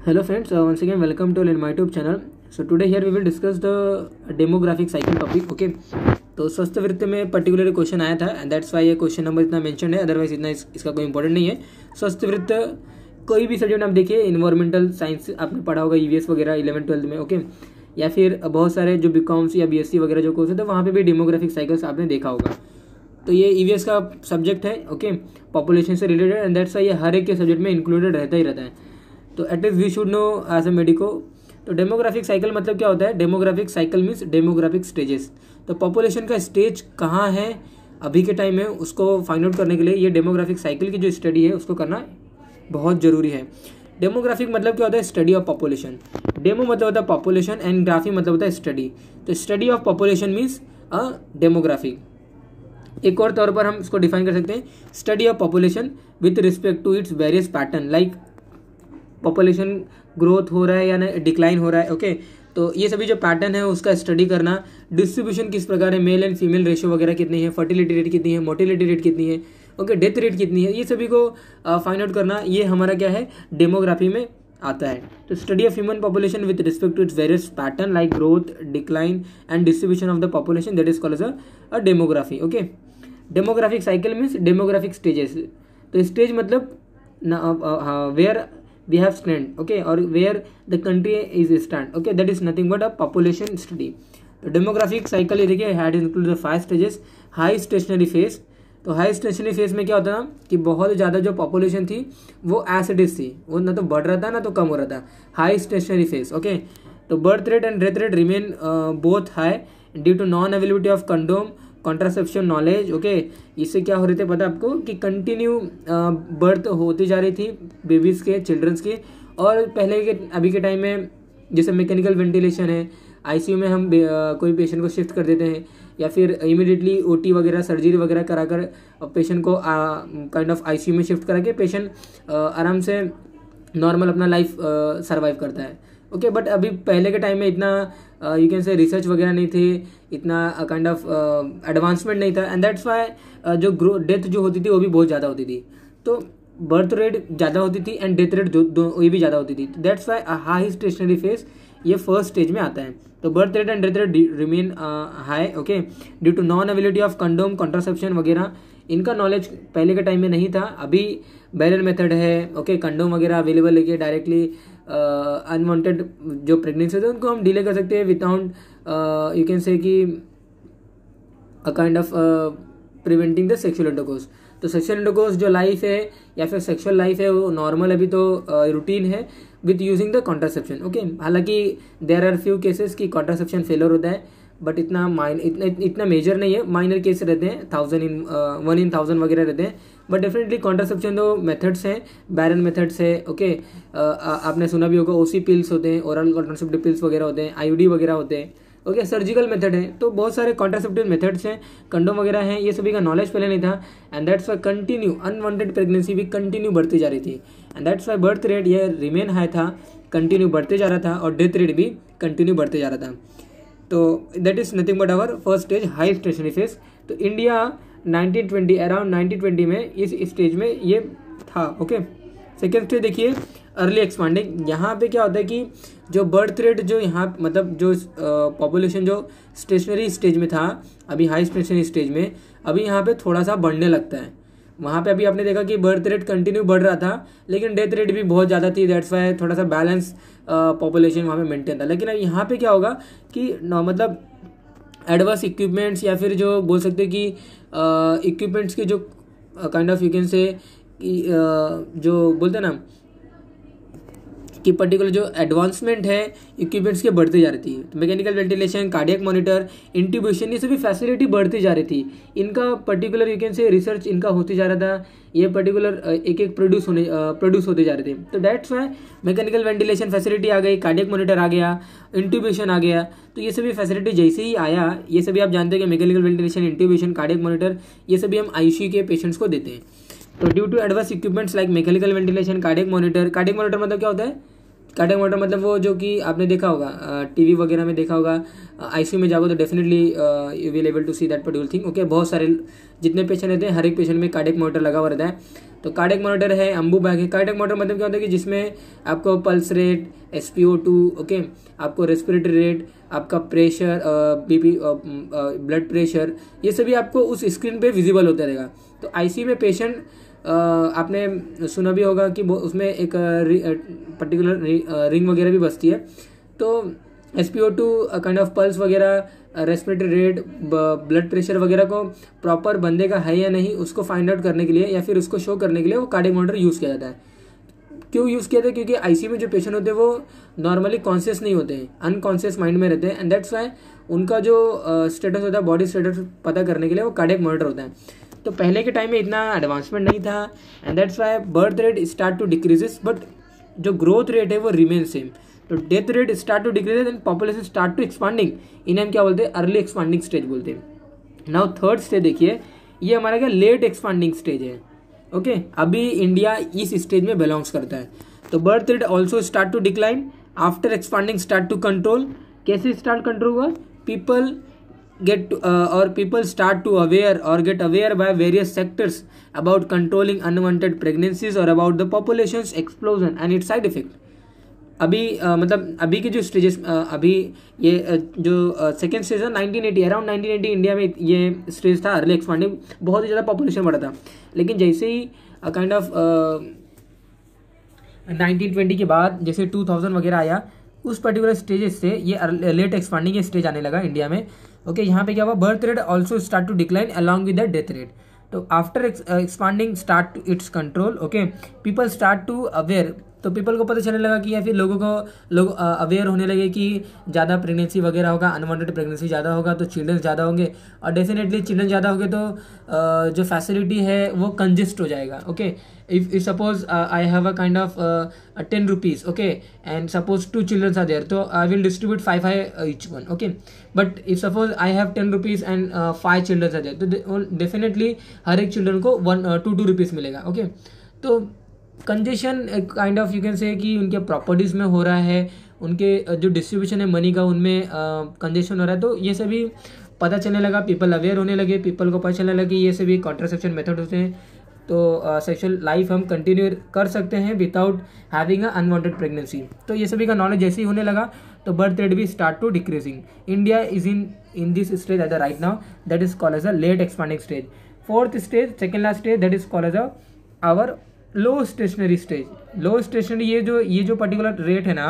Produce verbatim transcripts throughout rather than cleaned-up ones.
Hello friends, uh, once again welcome to in my YouTube channel. So today here we will discuss the demographic cycle topic. Okay, तो स्वस्थ वृत्त में particular question आया था and that's why ये question number इतना mention है, otherwise इतना इस, इसका कोई इंपॉर्टेंट नहीं है. स्वस्थ वृत्त कोई भी सब्जेक्ट आप देखिए, इन्वायरमेंटल साइंस आपने पढ़ा होगा ईवीएस वगैरह इलेवन ट्वेल्थ में. ओके, या फिर बहुत सारे जो बीकॉम्स या बीएससी वगैरह जो कोर्स है तो वहाँ पे भी डेमोग्राफिक साइकिल्स आपने देखा होगा. तो ये ईवीएस का सब्जेक्ट है. ओके, पॉपुलेशन से रिलेटेड एंड दैट्स वाई ये हर एक के सब्जेक्ट में इंक्लूडेड रहता ही रहता है. तो at least we should know as a medico. तो डेमोग्राफिक साइकिल मतलब क्या होता है? Demographic cycle means demographic stages. तो पॉपुलेशन का स्टेज कहाँ है अभी के टाइम में, उसको फाइंड आउट करने के लिए ये डेमोग्राफिक साइकिल की जो स्टडी है उसको करना बहुत ज़रूरी है. डेमोग्राफिक मतलब क्या होता है? Study of population. डेमो मतलब होता है पॉपुलेशन एंड ग्राफी मतलब होता है स्टडी. तो study of population means a demographic. एक और तौर पर हम इसको डिफाइन कर सकते हैं, study of population with respect to its various pattern. Like population growth हो रहा है या ना डिक्लाइन हो रहा है. ओके, तो ये सभी जो पैटर्न है उसका स्टडी करना. डिस्ट्रीब्यूशन किस प्रकार है, मेल एंड फीमेल रेशियो वगैरह कितनी है, फर्टिलिटी रेट कितनी है, मोटिलिटी रेट कितनी है, ओके, डेथ रेट कितनी है, ये सभी को फाइंड आउट करना, ये हमारा क्या है? डेमोग्राफी में आता है. तो study of human population with respect to its various pattern like growth, decline and distribution of the population, that is called as a demography. Okay, demographic cycle means demographic stages. तो stage मतलब where we have stand, okay, or where the country is stand, okay, that is nothing but a population study. तो demographic cycle ये देखिए had include the five stages. High stationary phase. तो high stationary phase में क्या होता था कि बहुत ज़्यादा जो पॉपुलेशन थी वो एज इट इज थी, वो ना तो बढ़ रहा था ना तो कम हो रहा था. High stationary phase. ओके, तो birth rate and death rate remain both high due to non availability of condom, contraception knowledge. Okay, इससे क्या हो रहे थे पता आपको कि कंटिन्यू बर्थ होती जा रही थी बेबीज़ के, चिल्ड्रंस के. और पहले के अभी के टाइम में जैसे मैकेनिकल वेंटिलेशन है, आईसीयू में हम आ, कोई पेशेंट को शिफ्ट कर देते हैं या फिर इमीडिएटली ओटी वगैरह सर्जरी वगैरह कराकर पेशेंट को काइंड ऑफ आईसीयू में शिफ्ट करा के पेशेंट आराम से नॉर्मल अपना लाइफ सर्वाइव करता है. ओके, बट अभी पहले के टाइम में इतना यू कैन से रिसर्च वगैरह नहीं थे, इतना काइंड ऑफ एडवांसमेंट नहीं था एंड दैट्स वाई जो ग्रो डेथ जो होती थी वो भी बहुत ज़्यादा होती थी. तो बर्थ रेट ज़्यादा होती थी एंड डेथ रेट दो ये भी ज़्यादा होती थी. That's why high stationary phase ये फर्स्ट स्टेज में आता है. तो birth rate and death rate remain high. Okay, due to non availability of condom, contraception वगैरह, इनका नॉलेज पहले के टाइम में नहीं था. अभी बैरल मेथड है. ओके, कंडोम वगैरह अवेलेबल लेके डायरेक्टली अनवांटेड uh, जो प्रेगनेंसी है उनको हम डिले कर सकते हैं विदाउट यू कैन से कि a kind of preventing the sexual intercourse. तो सेक्सुअल इंटरकोर्स जो लाइफ है या फिर सेक्सुअल लाइफ है वो नॉर्मल अभी तो रूटीन uh, है with using the contraception. Okay, हालांकि देयर आर फ्यू केसेस की कॉन्ट्रासेप्शन फेलर होता है बट इतना माइन इतना इतना मेजर नहीं है. माइनर केस रहते हैं, thousand in one in thousand वगैरह रहते हैं. बट डेफिनेटली कॉन्ट्रासेप्शन दो मेथड्स हैं, बैरन मेथड्स है. ओके, आपने सुना भी होगा ओसी पिल्स होते हैं, ओरल कॉन्ट्रासेप्टिव पिल्स वगैरह होते हैं, आईयूडी वगैरह होते हैं. ओके, सर्जिकल मेथड है. तो बहुत सारे कॉन्ट्रासेप्टिव मेथड्स हैं, कंडोम वगैरह हैं, ये सभी का नॉलेज पहले नहीं था and that's why continue unwanted pregnancy भी कंटिन्यू बढ़ती जा रही थी and that's why birth rate ये रिमेन हाई था, कंटिन्यू बढ़ते जा रहा था और डेथ रेट भी कंटिन्यू बढ़ते जा रहा था. तो that is nothing but our first stage high stationary phase. तो India nineteen twenty around nineteen twenty में इस स्टेज में ये था. ओके, सेकेंड स्टेज देखिए अर्ली एक्सपांडिंग. यहाँ पे क्या होता है कि जो बर्थ रेट जो यहाँ मतलब जो पॉपुलेशन uh, जो स्टेशनरी स्टेज में था अभी हाई स्टेशनरी स्टेज में अभी यहाँ पे थोड़ा सा बढ़ने लगता है. वहाँ पे अभी आपने देखा कि बर्थ रेट कंटिन्यू बढ़ रहा था लेकिन डेथ रेट भी बहुत ज़्यादा थी. दैट्स वाई थोड़ा सा बैलेंस पॉपुलेशन वहाँ पे मेंटेन था. लेकिन अब यहाँ पे क्या होगा कि न, मतलब एडवांस इक्विपमेंट्स या फिर जो बोल सकते हैं कि इक्विपमेंट्स के जो काइंड ऑफ यू कैन से जो बोलते हैं ना कि पर्टिकुलर जो एडवांसमेंट है इक्विपमेंट्स के बढ़ती जा रही थी. तो mechanical ventilation, cardiac monitor, intubation, ये सभी फैसिलिटी बढ़ती जा रही थी. इनका particular you can say research इनका होते जा रहा था. ये पर्टिकुलर एक एक प्रोड्यूस होने प्रोड्यूस होते जा रहे थे. तो that's why mechanical ventilation facility आ गई, कार्डियक मॉनिटर आ गया, इंट्यूबेशन आ गया. तो ये सभी फैसिलिटी जैसे ही आया, ये सभी आप जानते हैं कि mechanical ventilation, intubation, cardiac monitor ये सभी हम आईसीयू के पेशेंट्स को देते हैं. तो due to advance equipments like mechanical ventilation, cardiac monitor. Cardiac monitor मतलब क्या होता है कार्डियक मॉनिटर मतलब वो जो कि आपने देखा होगा टीवी वगैरह में देखा होगा, आईसीयू में जाओगे तो definitely you will able to see that particular thing. Okay, बहुत सारे जितने पेशेंट रहते हैं हर एक पेशेंट में कार्डियक मॉनिटर लगा हुआ रहता है। तो कार्डियक मॉनिटर है, अम्बू बैग है। कार्डियक मॉनिटर मतलब क्या होता है कि जिसमें आपको pulse rate, S P O two, okay, आपको रेस्पिरेटरी रेट, आपका प्रेशर, बीपी, ब्लड प्रेशर, ये सभी आपको उस स्क्रीन पे विजिबल होता रहेगा। तो आईसीयू में पेशेंट, आपने सुना भी होगा कि उसमें एक पर्टिकुलर रिंग वगैरह भी बसती है। तो S P O two kind of pulse वगैरह, रेस्पिरेटरी रेट, ब्लड प्रेशर वगैरह को प्रॉपर बंदे का है या नहीं उसको फाइंड आउट करने के लिए या फिर उसको शो करने के लिए वो कार्डियक मॉनिटर यूज़ किया जाता है। क्यों यूज़ किया जाता है? क्योंकि आईसीयू में जो पेशेंट होते हैं वो नॉर्मली कॉन्शियस नहीं होते हैं, अनकॉन्शियस माइंड में रहते हैं, एंड दैट्स वाई उनका जो स्टेटस होता है, बॉडी स्टेटस पता करने के लिए वो कार्डियक मॉनिटर होता है। तो पहले के टाइम में इतना एडवांसमेंट नहीं था, and that's why birth rate start to decreases, but जो ग्रोथ रेट है वो रिमेन सेम। तो death rate start to decrease and population start to expanding, इन्हें हम क्या बोलते हैं? अर्ली एक्सपांडिंग स्टेज बोलते हैं। नाउ थर्ड स्टेज देखिए, ये हमारा क्या लेट एक्सपांडिंग स्टेज है। Okay okay? अभी इंडिया इस स्टेज में बिलोंग्स करता है। तो birth rate also start to decline after expanding start to control. कैसे स्टार्ट कंट्रोल हुआ? People get to, uh, or people start to aware or get aware by various sectors about controlling unwanted pregnancies or about the population's explosion and its side effect। अभी uh, मतलब अभी के जो stages, uh, अभी ये uh, जो second stage है nineteen eighty, around nineteen eighty India में ये स्टेज था अर्ली एक्सपांडिंग, बहुत ही ज़्यादा पॉपुलेशन बढ़ा था। लेकिन जैसे ही काइंड ऑफ नाइनटीन ट्वेंटी के बाद जैसे टू थाउजेंड वगैरह आया, उस पर्टिकुलर स्टेजेस से ये लेट एक्सपांडिंग ये स्टेज आने लगा इंडिया में। ओके okay, यहाँ पे क्या हुआ? Birth rate also start to decline along with the death rate. तो after expanding start to its control, okay, people start to aware. तो पीपल को पता चलने लगा कि या फिर लोगों को लोग अवेयर होने लगे कि ज़्यादा प्रेगनेंसी वगैरह होगा, अनवांटेड प्रेगनेंसी ज़्यादा होगा तो चिल्ड्रन ज़्यादा होंगे, और डेफिनेटली चिल्ड्रन ज़्यादा होंगे तो uh, जो फैसिलिटी है वो कंजेस्ट हो जाएगा। Okay, if if suppose uh, I have a kind of uh, a ten rupees, okay, and suppose two children are there, so I will distribute five five uh, each one, okay, but if suppose I have ten rupees and uh, five children are there, तो so definitely हर एक children को one to two rupees मिलेगा। Okay okay? तो congestion kind of you can say कि उनके properties में हो रहा है, उनके जो डिस्ट्रीब्यूशन है मनी का उनमें कंजेशन uh, हो रहा है। तो ये सभी पता चलने लगा, पीपल अवेयर होने लगे, पीपल को पता चलने लगा कि ये सभी कॉन्ट्रासेप्शन मेथड होते हैं, तो सेक्सुअल लाइफ हम कंटिन्यू कर सकते हैं without having a unwanted pregnancy. तो ये सभी का नॉलेज जैसे ही होने लगा तो बर्थ रेट भी start to decreasing. India is in in this stage at the right now, that is called as a late expanding stage. Fourth stage, second last stage, that is called as a our low stationary stage. Low stationary, ये जो ये जो particular rate है ना,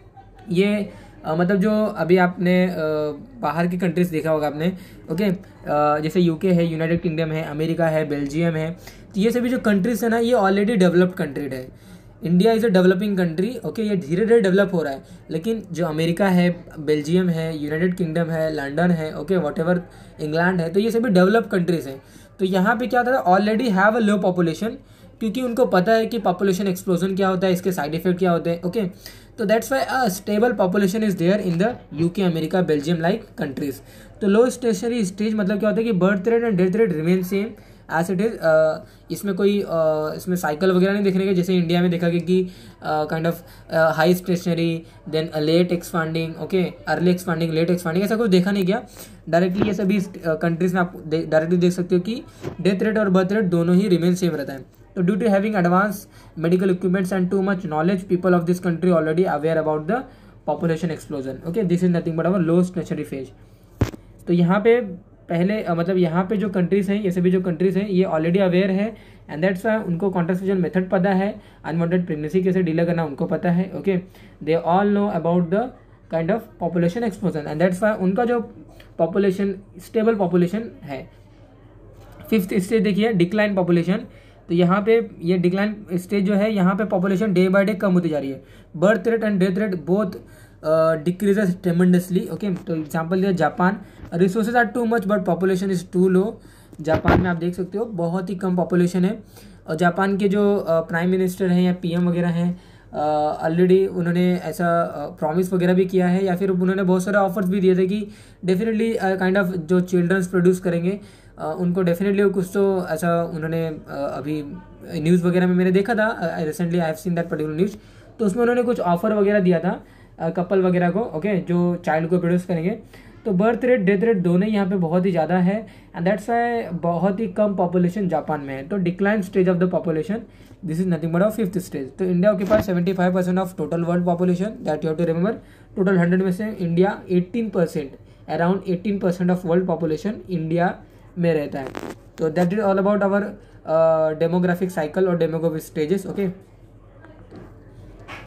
ये Uh, मतलब जो अभी आपने uh, बाहर की कंट्रीज देखा होगा आपने, ओके, uh, जैसे यूके है, यूनाइटेड किंगडम है, अमेरिका है, बेल्जियम है, तो ये सभी जो कंट्रीज है ना ये ऑलरेडी डेवलप्ड कंट्री है। India is a developing country, okay, ये धीरे धीरे डेवलप हो रहा है। लेकिन जो अमेरिका है, बेल्जियम है, यूनाइटेड किंगडम है, लंदन है, ओके, वॉट एवर इंग्लैंड है, तो ये सभी डेवलप कंट्रीज हैं। तो यहाँ पे क्या होता है? Already have a low population, क्योंकि उनको पता है कि पॉपुलेशन एक्सप्लोजन क्या होता है, इसके साइड इफेक्ट क्या होते हैं। ओके, तो that's why a stable population is there in the UK, America, Belgium like countries. तो लो स्टेशनरी स्टेज मतलब क्या होता है कि birth rate and death rate remain same as it is. इसमें कोई uh, इसमें साइकिल वगैरह नहीं देखने के, जैसे इंडिया में देखा गया कि kind of high stationary, then late expanding, okay, early expanding, late expanding, ऐसा कुछ देखा नहीं गया। डायरेक्टली ये सभी कंट्रीज में आप डायरेक्टली देख सकते हो कि डेथ रेट और बर्थ रेट दोनों ही रिमेन सेम रहता है। तो due to having advance medical equipments and too much knowledge, people of this country already aware about the population explosion. Okay, this is nothing but our low stationary phase. तो यहाँ पे पहले uh, मतलब यहाँ पे जो कंट्रीज हैं, ये सभी जो कंट्रीज हैं ये ऑलरेडी अवेयर है, एंड दैट्स वाई उनको कॉन्ट्रासेप्शन मेथड पता है, अनवांटेड प्रेगनेंसी कैसे डील करना उनको पता है। Okay, they all know about the kind of population explosion, and that's why उनका जो पॉपुलेशन स्टेबल पॉपुलेशन है। फिफ्थ स्टेज देखिए, डिक्लाइन पॉपुलेशन। तो यहाँ पे ये डिक्लाइन स्टेज जो है, यहाँ पे पॉपुलेशन डे बाय डे कम होती जा रही है। Birth rate and death rate both decreases tremendously. Okay, तो एग्जांपल दिया Japan, resources are too much but population is too low. Japan में आप देख सकते हो बहुत ही कम पॉपुलेशन है, और जापान के जो प्राइम मिनिस्टर हैं या पीएम वगैरह हैं ऑलरेडी uh, उन्होंने ऐसा प्रॉमिस uh, वगैरह भी किया है, या फिर उन्होंने बहुत सारे ऑफर्स भी दिए थे कि डेफिनेटली काइंड ऑफ जो चिल्ड्रंस प्रोड्यूस करेंगे Uh, उनको डेफिनेटली कुछ तो ऐसा उन्होंने uh, अभी न्यूज़ वगैरह में मैंने देखा था, recently I have seen that particular news. तो उसमें उन्होंने कुछ ऑफर वगैरह दिया था कपल वगैरह को, ओके, जो चाइल्ड को प्रोड्यूस करेंगे। तो बर्थ रेट डेथ रेट दोनों ही यहाँ पे बहुत ही ज़्यादा है, एंड दैट्स वाई बहुत ही कम पॉपुलेशन जापान में है। तो decline stage of the population, this is nothing but of fifth stage. तो इंडिया के पास seventy five percent of total world population, that you have to remember. Total hundred में से India eighteen percent, around eighteen percent of world population India में रहता है। तो that is all about our demographic cycle और demographic stages, okay.